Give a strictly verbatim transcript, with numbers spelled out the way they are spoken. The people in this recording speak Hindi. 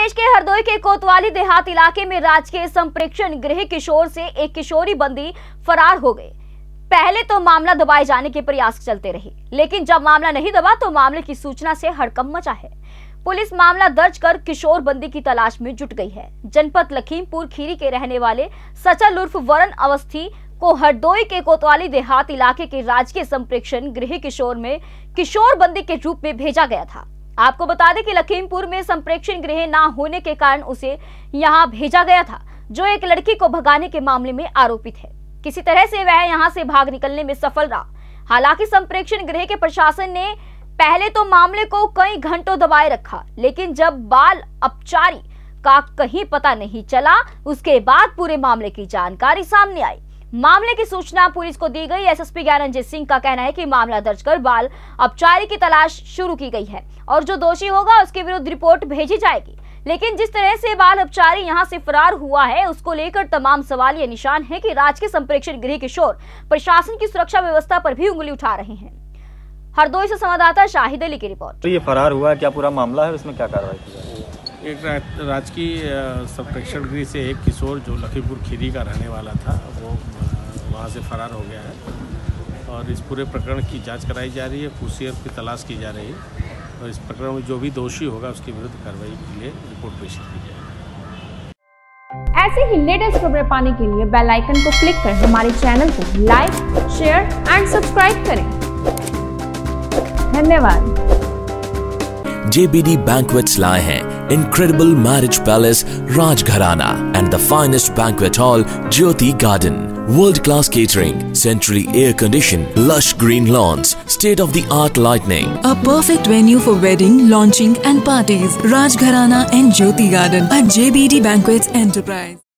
प्रदेश के हरदोई के कोतवाली देहात इलाके में राजकीय संप्रेक्षण गृह किशोर से एक किशोरी बंदी फरार हो गई। पहले तो मामला दबाए जाने के प्रयास चलते रहे, लेकिन जब मामला नहीं दबा तो मामले की सूचना से हड़कंप मचा है। पुलिस मामला दर्ज कर किशोर बंदी की तलाश में जुट गई है। जनपद लखीमपुर खीरी के रहने वाले सचल उर्फ वरण अवस्थी को हरदोई के कोतवाली देहात इलाके के राजकीय संप्रेक्षण गृह किशोर में किशोर बंदी के रूप में भेजा गया था। आपको बता दें कि लखीमपुर में संप्रेक्षण गृह न होने के कारण उसे यहां भेजा गया था, जो एक लड़की को भगाने के मामले में आरोपित है। किसी तरह से वह यहां से भाग निकलने में सफल रहा। हालांकि संप्रेक्षण गृह के प्रशासन ने पहले तो मामले को कई घंटों दबाए रखा, लेकिन जब बाल अपचारी का कहीं पता नहीं चला, उसके बाद पूरे मामले की जानकारी सामने आई। मामले की सूचना पुलिस को दी गई। एसएसपी ज्ञानरंजित सिंह का कहना है कि मामला दर्ज कर बाल अपचारी की तलाश शुरू की गई है और जो दोषी होगा उसके विरुद्ध रिपोर्ट भेजी जाएगी। लेकिन जिस तरह से बाल अपचारी यहां से फरार हुआ है, उसको लेकर तमाम सवाल ये निशान है कि राजकीय संप्रेक्षण गृह किशोर प्रशासन की सुरक्षा व्यवस्था पर भी उंगली उठा रहे हैं। हरदोई से संवाददाता शाहिद अली की रिपोर्ट। तो ये फरार हुआ है, क्या पूरा मामला है, उसमें क्या कार्रवाई की जाएगी? एक राजकीय संप्रेक्षण गृह से एक किशोर जो लखीमपुर खीरी का रहने वाला था, वो वहाँ से फरार हो गया है और इस पूरे प्रकरण की जांच कराई जा रही है, फुसियर की तलाश की जा रही है और इस प्रकरण में जो भी दोषी होगा उसके विरुद्ध कार्रवाई के लिए रिपोर्ट पेश की जाएगी। ऐसे ही लेटेस्ट खबरें पाने के लिए बेल आइकन को क्लिक कर हमारे चैनल को लाइक, शेयर एंड सब्सक्राइब करें। धन्यवाद। J B D Banquets लाए हैं incredible marriage palace Rajgharana and the finest banquet hall Jyoti Garden. World-class catering, centrally air-conditioned, lush green lawns, state-of-the-art lighting. A perfect venue for wedding, launching and parties. Rajgharana and Jyoti Garden at J B D Banquets Enterprise.